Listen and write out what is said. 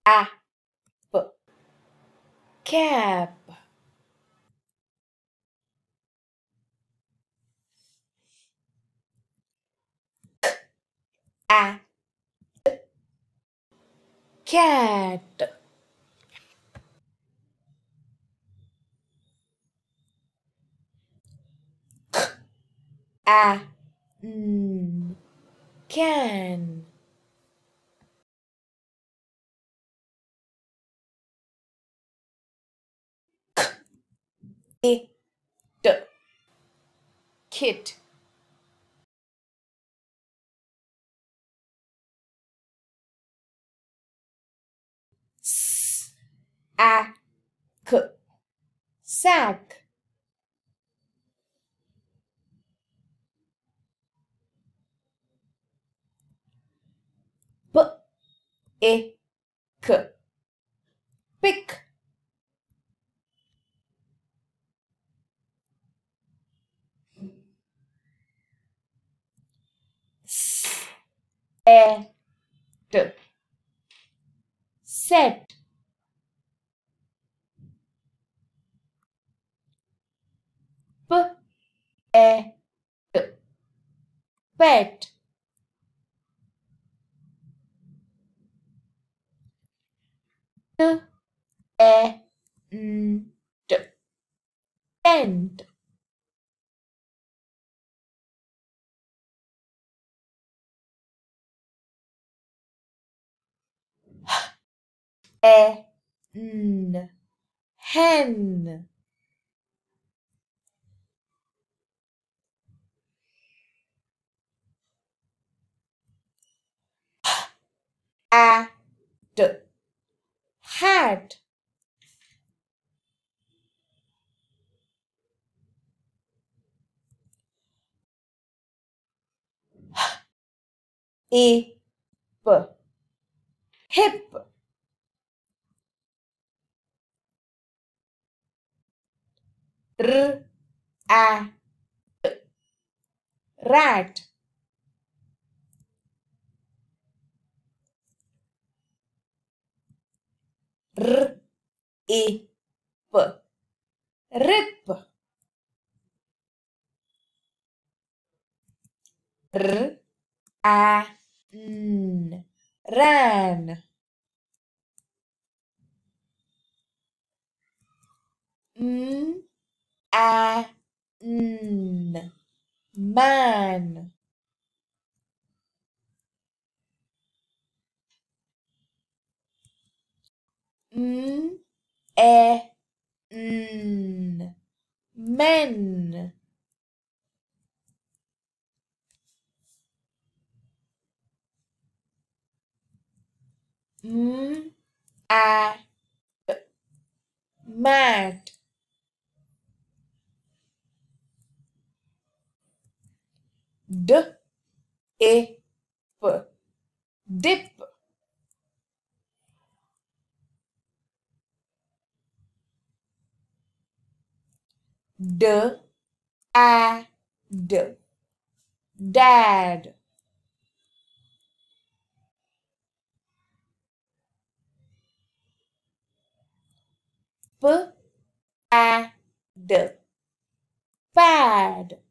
App, cap. A, cat. A, can. It, kit. S, a, k, sack. P, a, k, pick. S, a, t, set. P, a, t, pet. T, a, t, tent. A, hen. A, t, hat. E, p, hip. R, a, t, rat. R, e, p, rip. R, a, ran. M, a, man. M, a, men. M, a, t, mat. D, e, p, dip. D, a, d, dad. P, a, d, pad.